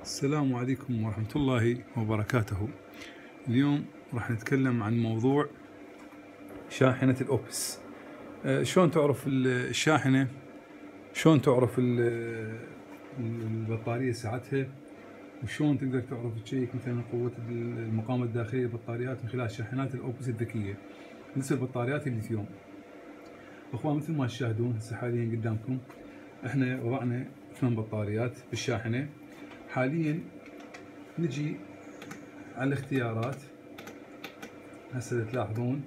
السلام عليكم ورحمة الله وبركاته. اليوم راح نتكلم عن موضوع شاحنة الأوبس. شلون تعرف الشاحنة، شلون تعرف البطارية سعتها، وشلون تقدر تعرف تشيك مثلا قوة المقاومة الداخلية للبطاريات من خلال شاحنات الأوبس الذكية مثل بطاريات الليثيوم. أخوان، مثل ما تشاهدون هسه حاليا قدامكم احنا وضعنا 8 بطاريات بالشاحنة. حاليا نجي على الاختيارات. هسه تلاحظون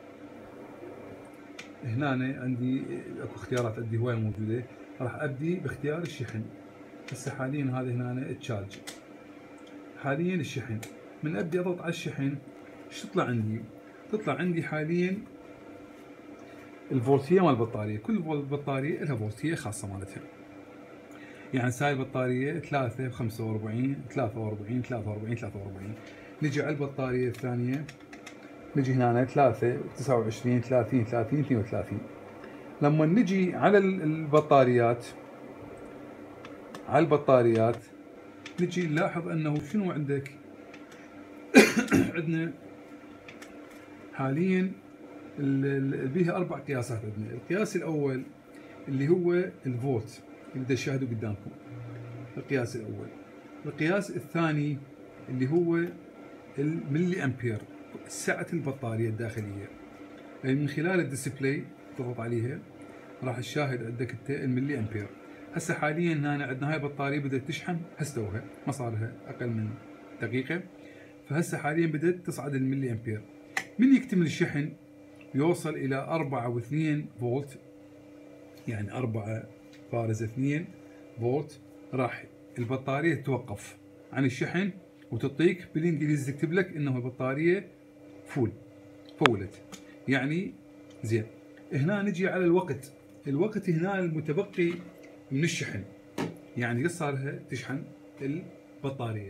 هنا عندي اكو اختيارات، عندي هواية موجودة. راح ابدي باختيار الشحن. هسه حاليا هذا هنا التشارج، حاليا الشحن. من ابدي اضغط على الشحن ايش تطلع عندي؟ تطلع عندي حاليا الفولتية مال البطارية. كل بطارية لها فولتية خاصة مالتها. يعني هاي البطارية 3 45 43 43 43. نجي على البطارية الثانية، نجي هنا 3 29 30 30 32. لما نجي على البطاريات نجي نلاحظ انه شنو عندك. عندنا حاليا بيها 4 قياسات. عندنا القياس الاول اللي هو الفولت اللي تشاهدوا قدامكم، القياس الاول. القياس الثاني اللي هو الملي امبير، سعة البطارية الداخلية. يعني من خلال الديسبلاي تضغط عليها راح تشاهد عندك الملي امبير. هسه حاليا هنا عندنا هاي البطارية بدأت تشحن، هستوها ما صار لها اقل من دقيقة. فهسه حاليا بدأت تصعد الملي امبير. من يكتمل الشحن يوصل الى 4.2 فولت، يعني 4.2 فولت، راح البطارية توقف عن الشحن وتعطيك بالانجليزي تكتب لك انه البطارية فولت. يعني زين. هنا نجي على الوقت هنا المتبقي من الشحن، يعني قد صار لها تشحن البطارية.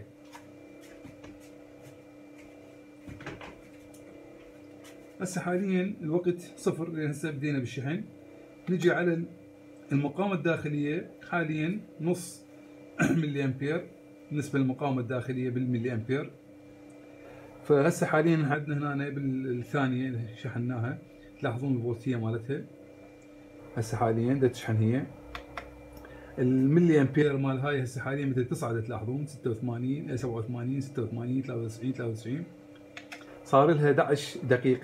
هسه حاليا الوقت 0، لان هسه بدينا بالشحن. نجي على المقاومة الداخلية، حاليا نص ملي امبير بالنسبة للمقاومة الداخلية بالملي امبير. فهسه حاليا عندنا هنا بالثانية اللي شحناها تلاحظون الفولتية مالتها. هسه حاليا بدها تشحن هي. الملي امبير مال هاي هسه حاليا بدها تصعد، تلاحظون 86 87 86 93 93. صار لها 11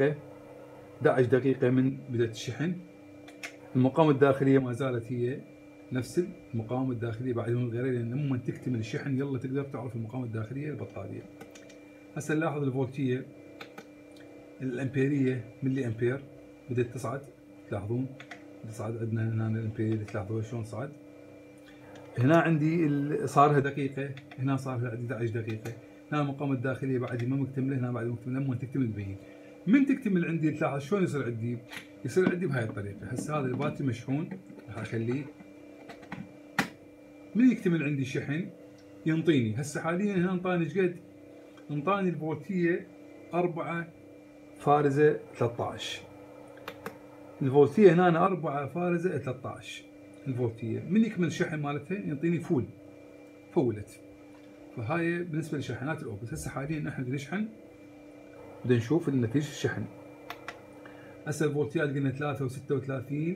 دقيقة من بدأت الشحن. المقاومة الداخلية ما زالت هي نفس المقاومة الداخلية بعد من غيرها، لأن لما تكتمل الشحن يلا تقدر تعرف المقاومة الداخلية للبطارية. هسه نلاحظ الفولتية الأمبيرية ملي أمبير بدأت تصعد، تلاحظون تصعد. عندنا هنا الأمبيرية تلاحظوها شلون صعد. هنا عندي صار لها دقيقة، هنا صار لها 11 دقيقة. هنا المقاومة الداخلية بعد ما مكتملة، هنا بعد مكتملة. لما تكتمل تبين. من تكتمل عندي تلاحظ شلون يصير عندي. يصير عندي بهاي الطريقة. هسه هذا الباتري مشحون، راح اخليه. من يكتمل عندي شحن ينطيني. هسه حاليا هنا انطاني ايش قد؟ انطاني الفولتية 4.13. الفولتية هنا 4.13 الفولتية. من يكمل الشحن مالتها يعطيني فولت. فهاي بالنسبة لشاحنات الأوبس. هسه حاليا احنا نشحن، بدنا نشوف النتيجة الشحن. هسه الفولتيات قلنا 3 و36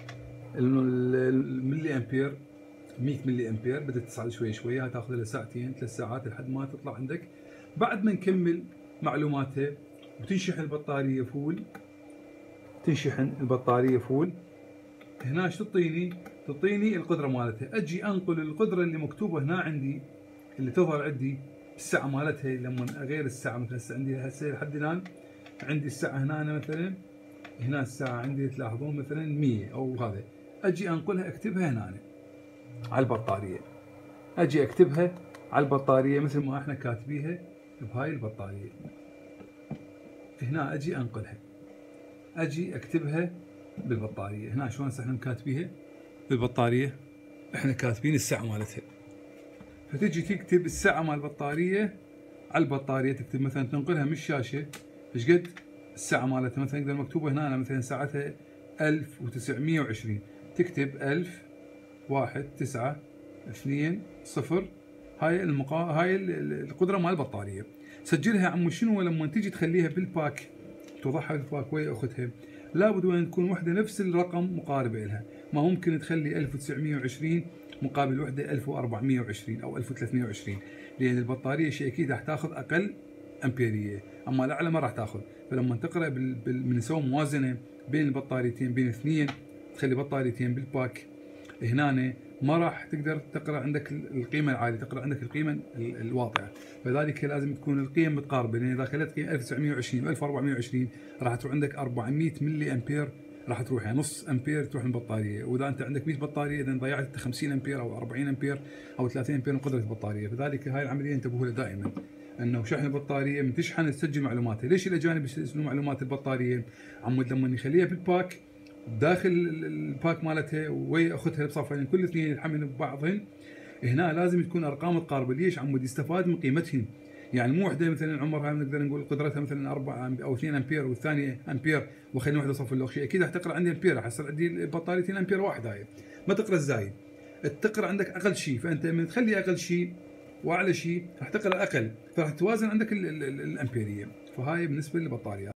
الملي امبير، 100 ملي امبير. بدأت تصعد شوي شوي. هاي تاخذ لها ساعتين 3 ساعات لحد ما تطلع عندك. بعد ما نكمل معلوماتها وتنشحن البطارية فول، هنا ايش تعطيني؟ تعطيني القدرة مالتها. اجي انقل القدرة اللي مكتوبة هنا عندي، اللي تظهر عندي الساعة مالتها. لما اغير الساعة مثلا هسه عندي لحد الان عندي الساعة هنا مثلا، هنا الساعة عندي تلاحظون مثلا 100 او هذا. اجي انقلها اكتبها هنا على البطارية. اجي اكتبها على البطارية مثل ما احنا كاتبيها بهاي البطارية. هنا اجي انقلها، اجي اكتبها بالبطارية. هنا شلون احنا مكاتبيها بالبطارية، احنا كاتبين الساعة مالتها. فتجي تكتب الساعة مال البطارية على البطارية. تكتب مثلا تنقلها من الشاشة ايش قد الساعة مالتها. مثلا اذا مكتوبة هنا مثلا ساعتها 1920، تكتب 1000 1 9 2 0 هاي القدره مال البطاريه. سجلها عمو شنو لما تيجي تخليها بالباك، توضعها بالباك ويا اختها، لابد وين تكون وحده نفس الرقم مقاربه لها، ما ممكن تخلي 1920 مقابل وحده 1420 او 1320، لان البطاريه شيء اكيد راح تاخذ اقل امبيريه، اما الاعلى ما راح تاخذ. فلما تقرا من نسوي موازنه بين البطاريتين، بين اثنين، تخلي بطاريتين بالباك، هنا ما راح تقدر تقرا عندك القيمه العاليه، تقرا عندك القيمه الواطئه، فذلك لازم تكون القيم متقاربه، لان اذا خليت قيمه 1920 و 1420 راح تروح عندك 400 ملي امبير، راح تروح يعني نص امبير تروح من البطاريه، واذا انت عندك 100 بطاريه اذا ضيعت 50 امبير او 40 امبير او 30 امبير من قدره البطاريه، فذلك هاي العمليه انتبهوا لها دائما، انه شحن البطاريه من تشحن تسجل معلوماتها. ليش الاجانب يسجلون معلومات البطاريه؟ عمود لما يخليها بالباك داخل الباك مالتها ويا اختها بصفين كل اثنين يلحمن ببعضهن، هنا لازم تكون ارقام متقاربه. ليش عمود؟ يستفاد من قيمتهن، يعني مو وحده مثلا عمرها نقدر نقول قدرتها مثلا 4 او 2 امبير والثانيه امبير وخلي وحده صف اللوخ، اكيد راح تقرا عندي امبير، راح يصير عندي بطاريتين امبير واحد، هاي ما تقرا الزايد، تقرا عندك اقل شيء، فانت من تخلي اقل شيء واعلى شيء راح تقرا اقل، فراح توازن عندك الامبيريه، فهاي بالنسبه للبطاريات.